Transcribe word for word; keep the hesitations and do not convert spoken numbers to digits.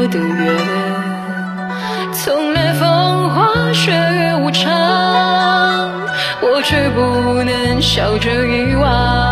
的缘，从来风花雪月无常，我却不能笑着遗忘。